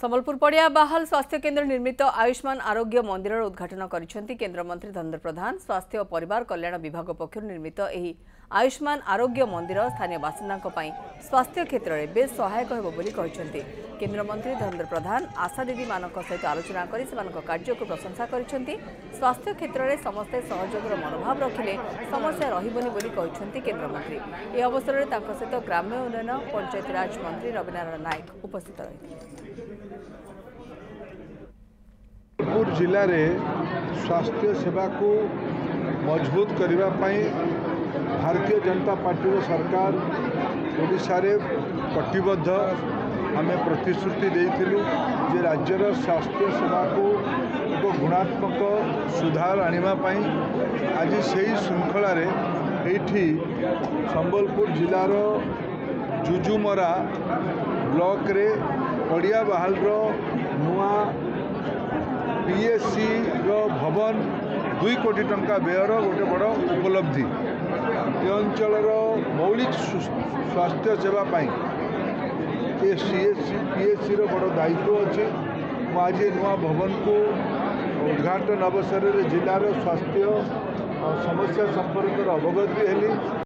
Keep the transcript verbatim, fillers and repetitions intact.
संबलपुर पड़िया बाहाल स्वास्थ्य केन्द्र निर्मित आयुष्मान आरोग्य मंदिर उद्घाटन करिसेंती केंद्र मंत्री धर्मेंद्र प्रधान। स्वास्थ्य और परिवार कल्याण विभाग पक्षर निर्मित एही आयुष्मान आरोग्य मंदिर स्थानीय बासिंदा स्वास्थ्य क्षेत्र में बेस सहायक होबो बोली कहिसेंती। केंद्र मंत्री धर्मेंद्र प्रधान आशा दीदी मानक सहित आलोचना करी सेमानक कार्य को प्रशंसा करिसेंती। स्वास्थ्य क्षेत्र में समस्ते सहयोगर मनोभाव रखिले समस्या रहिबोनी बोली कहिसेंती केंद्र मंत्री। ए अवसर में तांको सहित ग्राम्य उन्नयन पंचायतीराज मंत्री रविनारायण नायक उपस्थित रहिथे। संबलपुर जिले में स्वास्थ्य सेवा को मजबूत करने भारतीय जनता पार्टी सरकार ओडिशा रे कटिबद्ध आम प्रतिश्रुति देइथिलु जे राज्यर स्वास्थ्य सेवा को एक गुणात्मक सुधार आनिबा आज से श्रृंखला रे एठी संबलपुर जिलार जुजुमरा ब्लॉक रे पड़िया बाहाल रो नुआ पीएससी रो भवन दुई कोटी टंका व्ययर गोटे बड़ उपलब्धि ए अंचल मौलिक स्वास्थ्य सेवा सीएससी पीएससी रो बड़ दायित्व अच्छे। आज नुआ भवन को उद्घाटन अवसर में जिलार स्वास्थ्य समस्या संपर्क अवगत भी हेली।